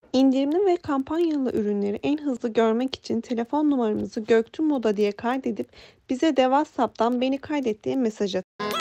İndirimli ve kampanyalı ürünleri en hızlı görmek için telefon numaramızı Göktuğ Moda diye kaydedip bize de WhatsApp'tan beni kaydet diye mesaj atın.